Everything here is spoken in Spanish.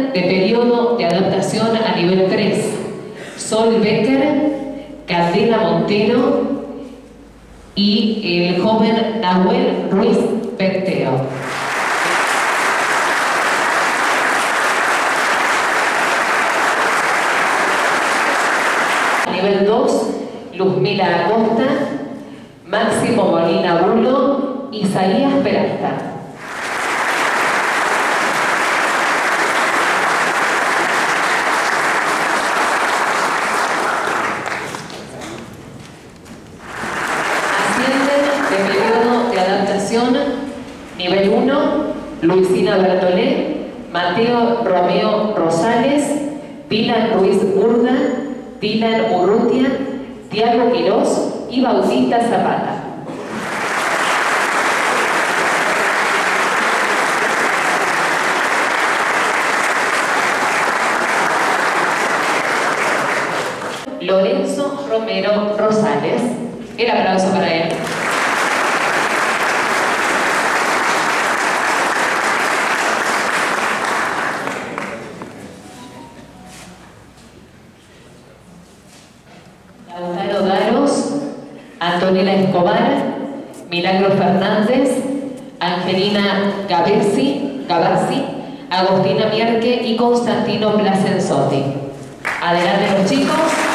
de periodo de adaptación a nivel 3, Sol Becker, Candela Montero y el joven Nahuel Ruiz Penteo. Nivel 2, Luzmila Acosta, Máximo Molina Bulo, Isaías Peralta. Ascienden de periodo de adaptación nivel 1, Luisina Bertolé, Mateo Romeo Rosales, Dylan Ruiz Burga, Dylan Urrutia, Tiago Quirós y Bautista Zapata. Lorenzo Romero Rosales. El aplauso para él. Lautaro Daros, Antonella Escobar, Milagro Fernández, Angelina Gavazzi, Agostina Mierque y Constantino Placenzotti. Adelante los chicos.